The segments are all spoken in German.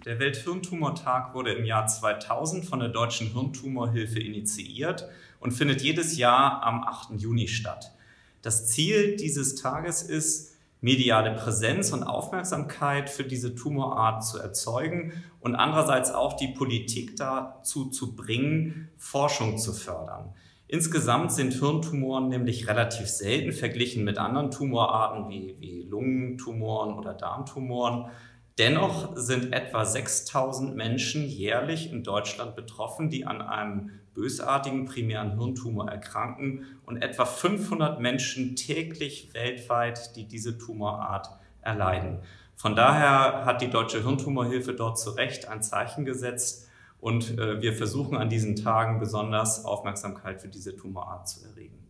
Der Welthirntumortag wurde im Jahr 2000 von der Deutschen Hirntumorhilfe initiiert und findet jedes Jahr am 8. Juni statt. Das Ziel dieses Tages ist, mediale Präsenz und Aufmerksamkeit für diese Tumorart zu erzeugen und andererseits auch die Politik dazu zu bringen, Forschung zu fördern. Insgesamt sind Hirntumoren nämlich relativ selten verglichen mit anderen Tumorarten wie Lungentumoren oder Darmtumoren. Dennoch sind etwa 6.000 Menschen jährlich in Deutschland betroffen, die an einem bösartigen primären Hirntumor erkranken und etwa 500 Menschen täglich weltweit, die diese Tumorart erleiden. Von daher hat die Deutsche Hirntumorhilfe dort zu Recht ein Zeichen gesetzt und wir versuchen an diesen Tagen besonders Aufmerksamkeit für diese Tumorart zu erregen.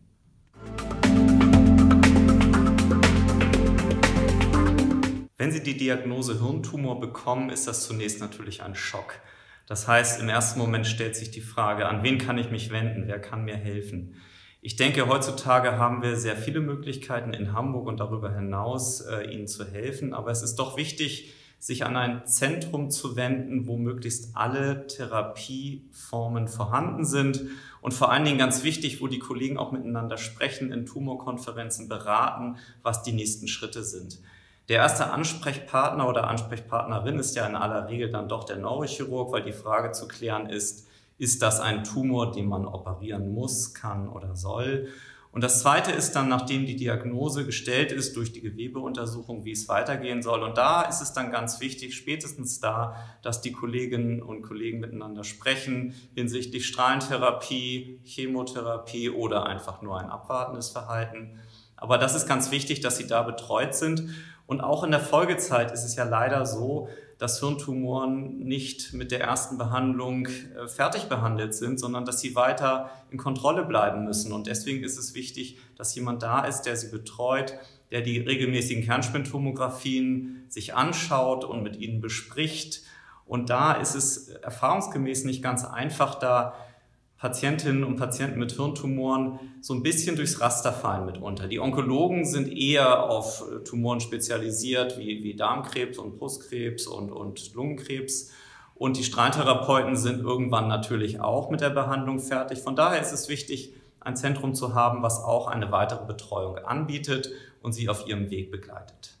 Wenn Sie die Diagnose Hirntumor bekommen, ist das zunächst natürlich ein Schock. Das heißt, im ersten Moment stellt sich die Frage, an wen kann ich mich wenden, wer kann mir helfen? Ich denke, heutzutage haben wir sehr viele Möglichkeiten in Hamburg und darüber hinaus, Ihnen zu helfen. Aber es ist doch wichtig, sich an ein Zentrum zu wenden, wo möglichst alle Therapieformen vorhanden sind. Und vor allen Dingen ganz wichtig, wo die Kollegen auch miteinander sprechen, in Tumorkonferenzen beraten, was die nächsten Schritte sind. Der erste Ansprechpartner oder Ansprechpartnerin ist ja in aller Regel dann doch der Neurochirurg, weil die Frage zu klären ist das ein Tumor, den man operieren muss, kann oder soll? Und das Zweite ist dann, nachdem die Diagnose gestellt ist, durch die Gewebeuntersuchung, wie es weitergehen soll. Und da ist es dann ganz wichtig, spätestens da, dass die Kolleginnen und Kollegen miteinander sprechen hinsichtlich Strahlentherapie, Chemotherapie oder einfach nur ein abwartendes Verhalten. Aber das ist ganz wichtig, dass Sie da betreut sind. Und auch in der Folgezeit ist es ja leider so, dass Hirntumoren nicht mit der ersten Behandlung fertig behandelt sind, sondern dass sie weiter in Kontrolle bleiben müssen. Und deswegen ist es wichtig, dass jemand da ist, der sie betreut, der die regelmäßigen Kernspintomographien sich anschaut und mit ihnen bespricht. Und da ist es erfahrungsgemäß nicht ganz einfach, da Patientinnen und Patienten mit Hirntumoren so ein bisschen durchs Raster fallen mitunter. Die Onkologen sind eher auf Tumoren spezialisiert, wie Darmkrebs und Brustkrebs und Lungenkrebs. Und die Strahlentherapeuten sind irgendwann natürlich auch mit der Behandlung fertig. Von daher ist es wichtig, ein Zentrum zu haben, was auch eine weitere Betreuung anbietet und sie auf ihrem Weg begleitet.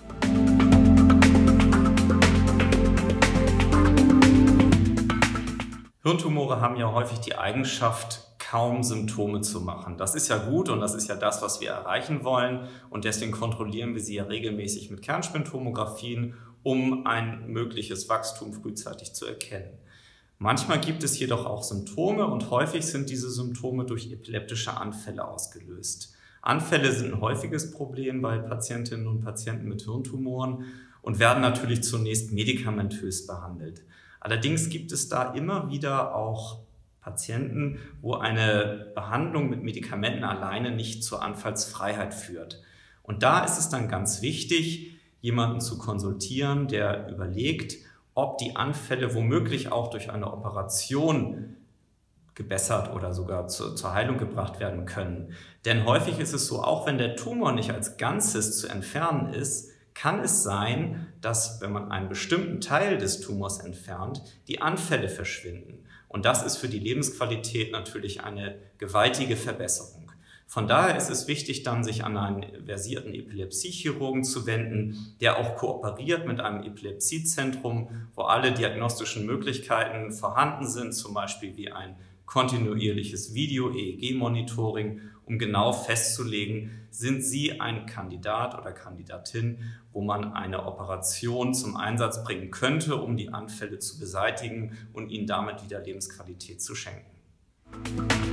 Hirntumore haben ja häufig die Eigenschaft, kaum Symptome zu machen. Das ist ja gut und das ist ja das, was wir erreichen wollen. Und deswegen kontrollieren wir sie ja regelmäßig mit Kernspintomographien, um ein mögliches Wachstum frühzeitig zu erkennen. Manchmal gibt es jedoch auch Symptome und häufig sind diese Symptome durch epileptische Anfälle ausgelöst. Anfälle sind ein häufiges Problem bei Patientinnen und Patienten mit Hirntumoren und werden natürlich zunächst medikamentös behandelt. Allerdings gibt es da immer wieder auch Patienten, wo eine Behandlung mit Medikamenten alleine nicht zur Anfallsfreiheit führt. Und da ist es dann ganz wichtig, jemanden zu konsultieren, der überlegt, ob die Anfälle womöglich auch durch eine Operation gebessert oder sogar zur Heilung gebracht werden können. Denn häufig ist es so, auch wenn der Tumor nicht als Ganzes zu entfernen ist, kann es sein, dass, wenn man einen bestimmten Teil des Tumors entfernt, die Anfälle verschwinden. Und das ist für die Lebensqualität natürlich eine gewaltige Verbesserung. Von daher ist es wichtig, dann sich an einen versierten Epilepsiechirurgen zu wenden, der auch kooperiert mit einem Epilepsiezentrum, wo alle diagnostischen Möglichkeiten vorhanden sind, zum Beispiel wie ein kontinuierliches Video-EEG-Monitoring, um genau festzulegen, sind Sie ein Kandidat oder Kandidatin, wo man eine Operation zum Einsatz bringen könnte, um die Anfälle zu beseitigen und Ihnen damit wieder Lebensqualität zu schenken.